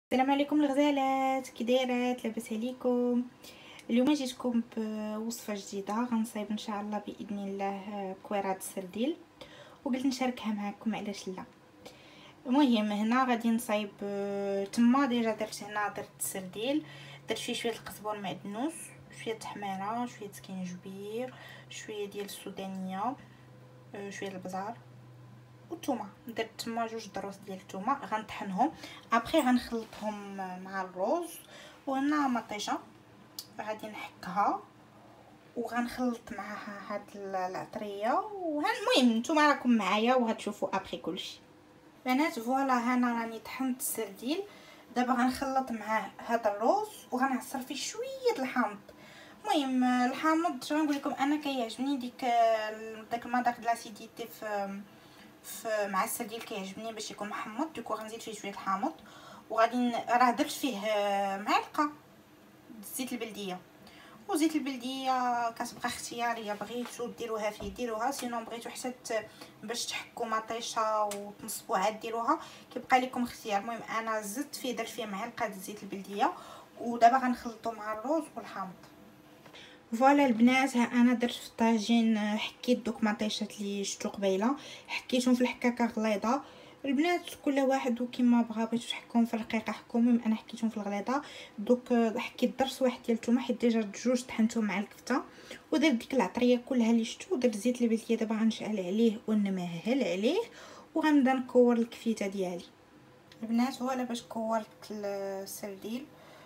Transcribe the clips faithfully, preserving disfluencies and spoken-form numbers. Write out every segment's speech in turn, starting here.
السلام عليكم الغزالات، كي دايرات؟ لاباس عليكم؟ اليوم جيتكم بوصفه جديده غنصايب ان شاء الله باذن الله كويرات السرديل، وقلت نشاركها معكم علاش لا. المهم هنا غادي نصايب تما ديجا درت هنا درت السرديل، درت فيه شويه القزبر معدنوس، شويه التحميره، شويه سكينجبير، شويه ديال السودانيه، شويه البزار والثومه. درت تما جوج دروس ديال الثومه غنطحنهم ابري غنخلطهم مع الرز. وهنا مطيشه غادي نحكها وغنخلط معها هاد العطريه. المهم نتوما راكم معايا وغتشوفوا ابري كلشي. بنات فوالا هنا راني طحنت السرديل، دابا غنخلط معاه هذا الرز وغنعصر فيه شويه الحامض. المهم الحامض غنقول لكم انا كيعجبني ديك داك المذاق د لاسيديتي في في مع السرديل، كيعجبني باش يكون محمض. دوكو غنزيد فيه شويه الحامض وغادي راه درت فيه معلقه زيت البلديه. وزيت البلديه كتبقى اختياريه، بغيتو ديروها فيه ديروها، سينو بغيتو حتى باش تحكوا مطيشه وتنصبوا عاد ديروها، كيبقى لكم اختيار. المهم انا زدت فيه درت فيه معلقه زيت البلديه ودابا غنخلطو مع الرز والحامض. فوالا البنات، ها انا درت في الطاجين، حكيت دوك مطيشات اللي شفتو قبيله، حكيتهم في الحكاكه غليظه. البنات كل واحد وكما بغا، بغيتو تحكوهم في الرقيقه حكوهم، المهم انا حكيتهم في الغليظه. دوك حكيت درس واحد ديال الثومه حيت ديجا جوج طحنتهم مع الكفته، ودرت ديك العطريه كلها اللي شفتو، ودرت زيت البلديه. دابا غنشعل عليه ونمهل عليه وغنبدا نكور الكفيته ديالي. البنات فوالا باش كورت السرديل،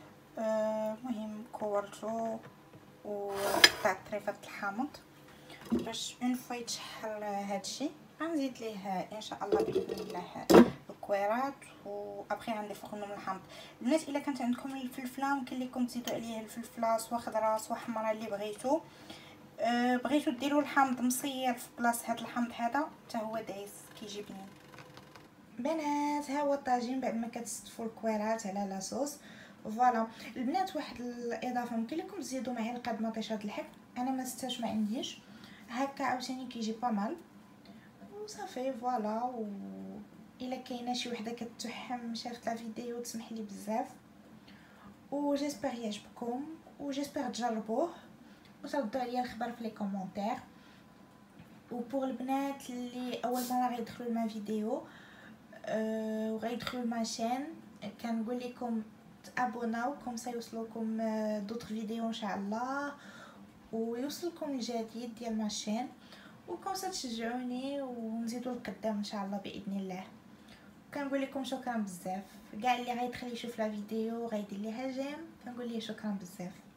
المهم آه كورتو وقطعت طريفه الحامض باش اون فوا يتشحر هادشي غنزيد ليه ان شاء الله باذن الله الكويرات وابخي غنضيف لهم الحامض. البنات الا كانت عندكم الفلفله ممكن لكم تزيدوا عليه الفلفله سوا خضراء سوا حمراء اللي بغيتو. أه بغيتو ديروا الحامض مصير في بلاصه هذا الحامض هذا حتى هو دايس كيجي بنين. بنات ها هو الطاجين بعد ما كتستفوا الكويرات على لاصوص. فوالا البنات واحد الاضافه ممكن لكم تزيدوا معلقه د مطيشه د الحب، انا ما زدتهاش ما عنديش، هكا عاوتاني كيجي با مال وصافي. فوالا و الا كاينه شي وحده كتحم شافت لا فيديو تسمح لي بزاف، و جيسبر يعجبكم و جيسبر تجربوه وتردوا عليا الخبر في لي كومونتير. و بوغ البنات اللي اول مره غيدخلوا لما فيديو أه وغيدخلوا ماشين، كنقول لكم تابوناو كوم سا يوصلوكم دوطر فيديو ان شاء الله ويوصلكم الجديد ديال ماشين، وكوم سا تشجعوني ونزيدو لقدام ان شاء الله باذن الله. كنقول لكم شكرا بزاف كاع اللي غيدخل يشوف لا فيديو غيدير ليها جيم، كنقول ليه شكرا بزاف.